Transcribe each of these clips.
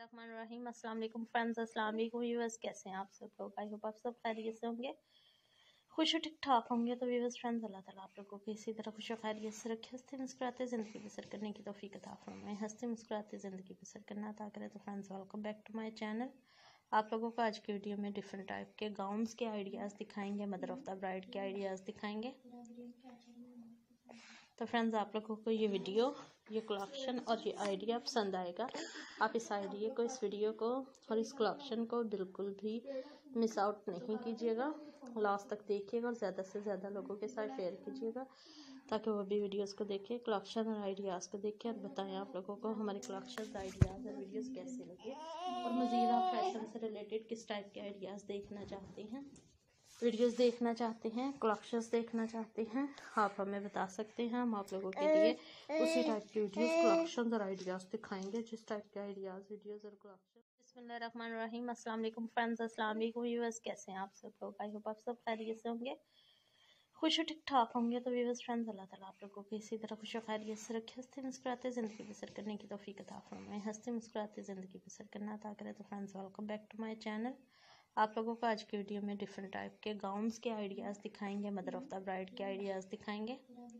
बिस्मिल्लाहिर्रहमानिर्रहीम। अस्सलाम वालेकुम फ्रेंड्स, अस्सलाम वालेकुम व्यूअर्स, कैसे हैं आप सब लोग? आई होप आप सब खैरियत से होंगे, खुश और ठीक ठाक होंगे। तो व्यूअर्स फ्रेंड्स, अल्लाह ताला आप लोगों को इसी तरह खुश और खैरियत से रखे, हंसते मुस्कुराते ज़िंदगी बसर करने की तौफीक अता फरमाए। हंसते मुस्कुराते ज़िंदगी बसर करना अता करें। तो friends, welcome back to my channel. आप लोगों को आज की वीडियो में डिफरेंट टाइप के गाउन्स के आइडियाज़ दिखाएंगे, मदर ऑफ़ द ब्राइड के आइडियाज़ दिखाएंगे। तो फ्रेंड्स, आप लोगों को ये वीडियो, ये कलेक्शन और ये आइडिया पसंद आएगा। आप इस आइडिया को, इस वीडियो को और इस कलेक्शन को बिल्कुल भी मिस आउट नहीं कीजिएगा। लास्ट तक देखिएगा और ज़्यादा से ज़्यादा लोगों के साथ शेयर कीजिएगा ताकि वो भी वीडियोस को देखें, कलेक्शन और आइडियाज़ को देखें और बताएं आप लोगों को हमारे कलेक्शन, आइडियाज़ और वीडियोस कैसे लगे। और मज़ीद आप फैशन से रिलेटेड किस टाइप के आइडियाज़ देखना चाहते हैं, वीडियोस देखना चाहते हैं, कलेक्शंस देखना चाहते हैं, आप हमें बता सकते हैं। हम आप लोगों के लिए उसी टाइप की वीडियोस, कलेक्शंस और आइडियाज़ दिखाएंगे, जिस टाइप के आइडियाज़, वीडियोस और कलेक्शन। बिस्मिल्लाहिर्रहमानिर्रहीम। अस्सलाम वालेकुम फ्रेंड्स, अस्सलाम वालेकुम व्यूअर्स, कैसे हैं आप सब लोग? आई होप आप सब खैरियत से होंगे, खुश और ठीक ठाक होंगे। तो व्यूअर्स फ्रेंड्स, अल्लाह ताला आप लोगों को इसी तरह खुश और खैरियत से रखे, हंसते मुस्कुराते ज़िंदगी बसर करने की तौफीक अता फरमाए। हंसते मुस्कुराते ज़िंदगी बसर करना अता करें। तो friends, welcome back to my channel. आप लोगों को आज की वीडियो में डिफरेंट टाइप के गाउन्स के आइडियाज़ दिखाएंगे, मदर ऑफ़ द ब्राइड के आइडियाज़ दिखाएंगे।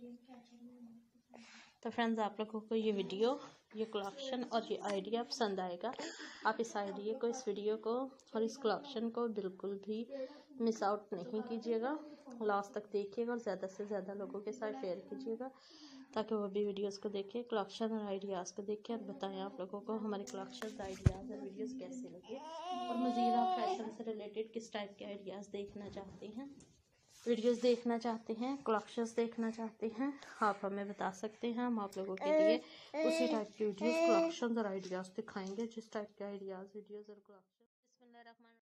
तो फ्रेंड्स, आप लोगों को ये वीडियो, ये कलेक्शन और ये आइडिया पसंद आएगा। आप इस आइडिया को, इस वीडियो को और इस कलेक्शन को बिल्कुल भी मिस आउट नहीं कीजिएगा। लास्ट तक देखिएगा और ज़्यादा से ज़्यादा लोगों के साथ शेयर कीजिएगा ताकि वो भी वीडियोस को देखें, कलेक्शन और आइडियाज़ को देखें और बताएं आप लोगों को हमारे कलेक्शन, आइडियाज़ और वीडियोस कैसे लगे। और मज़ीद आप फैशन से रिलेटेड किस टाइप के आइडियाज़ देखना चाहते हैं, वीडियोस देखना चाहते हैं, कलेक्शंस देखना चाहते हैं, आप हमें बता सकते हैं। हम आप लोगों के लिए उसी टाइप की वीडियोस, कलेक्शंस और आइडियाज़ दिखाएंगे, जिस टाइप के आइडियाज़, वीडियोस और कलेक्शन। बिस्मिल्लाहिर्रहमानिर्रहीम।